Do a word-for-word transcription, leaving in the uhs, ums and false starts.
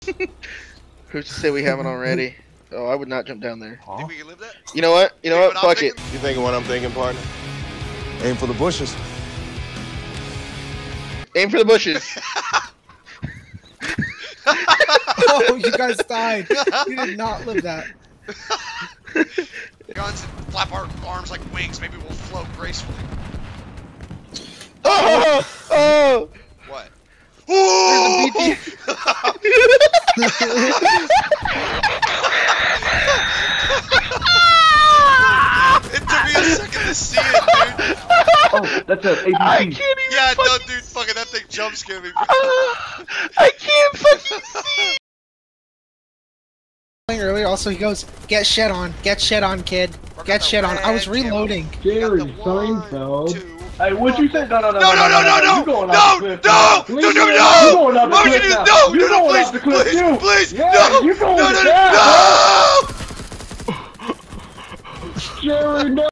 Who's to say we haven't already? Oh, I would not jump down there. Huh? Think we can live that? You know what? You know what? Fuck it. You thinking what I'm thinking, partner? Aim for the bushes. Aim for the bushes. Oh, you guys died. You did not live that. Guns and flap our arms like wings. Maybe we'll float gracefully. Oh! Oh! What? There's a B T. It took me a second to see it, dude. Oh, that's a A B C. I can't even Yeah, no, fucking dude, fucking that thing jump scared me, bro. I can't fucking see. Earlier, also he goes, "Get shit on, get shit on, kid, get shit on." I was reloading. Jerry Seinfeld. Hey, what'd you say? No, no, no, No, no, no, no, no, You going no, off the cliff no, now. no, Please, no, no, man. no. You going off the Why would cliff you do- now. no, You no, no, going please, off the cliff please, too. please, Yeah, no, you going no, no, down. no. Jerry, no.